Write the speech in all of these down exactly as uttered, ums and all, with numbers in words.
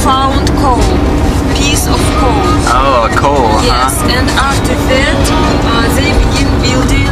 found coal, piece of coal. Oh, a coal, yes, huh? and after that uh, they begin building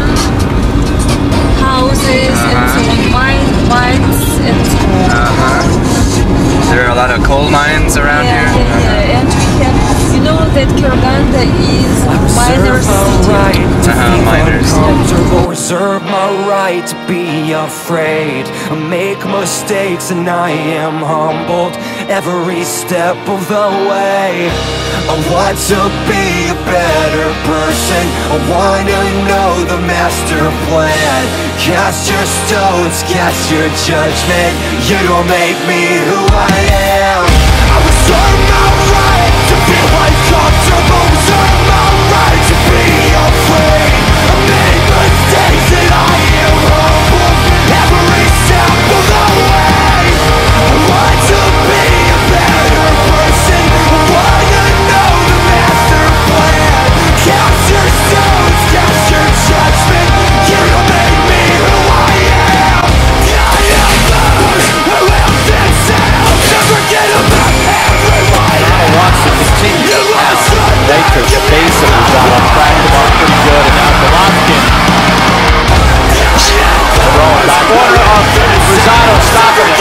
houses uh-huh. and so on, mine, mines and so on. Uh-huh. There are a lot of coal mines around yeah, here? Yeah, yeah, uh-huh. And we have, you know that Karaganda is miners' city. Uh-huh, miners. Reserve my right to be afraid. I make mistakes and I am humbled every step of the way. I want to be a better person. I want to know the master plan. Cast your stones, cast your judgment. You don't make me who I am. I reserve my right to be uncomfortable. Reserve my right to be afraid. I make mistakes and I am humble every step of the way. I want to be a better person. I want to know the master plan. Cast your stones, cast your judgment. You don't make me who I am. I am those who have been set out to forget about everyone. Now wants to continue now. Right to the base of Rosado, cracked him up pretty good, and now Golovkin. Throwing back corner of Rosado, stopping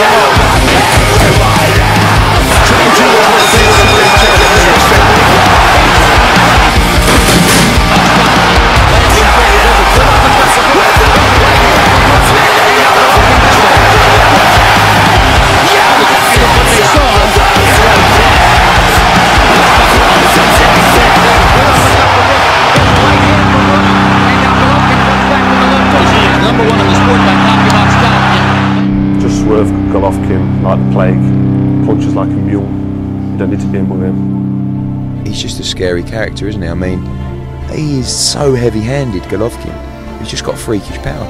Golovkin like the plague, punches like a mule. You don't need to be in with him. He's just a scary character, isn't he? I mean, he is so heavy-handed, Golovkin. He's just got freakish power.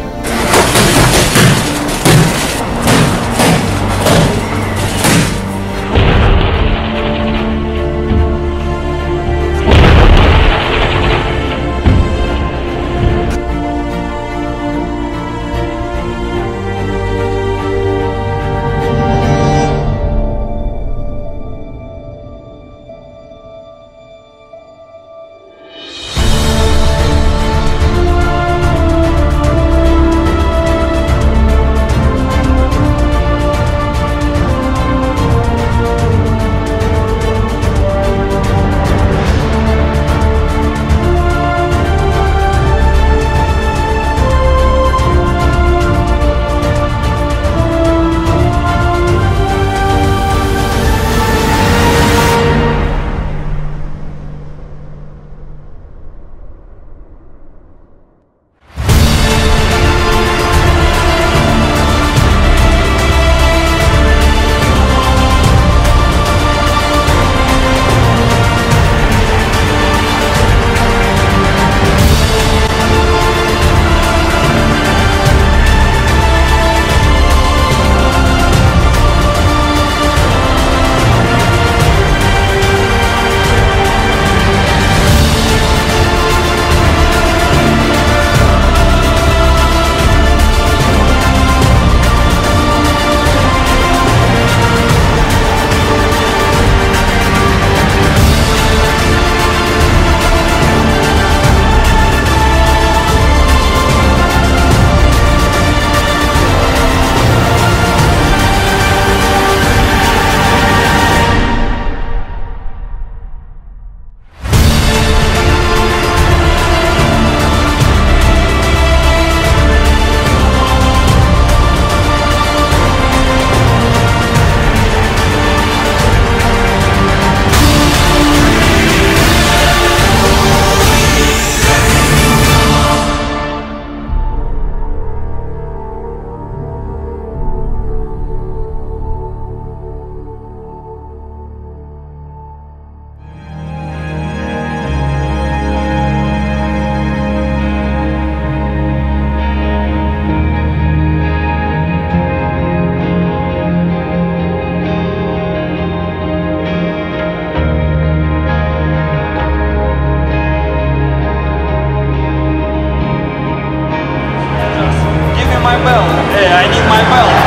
Hey, I need my belt.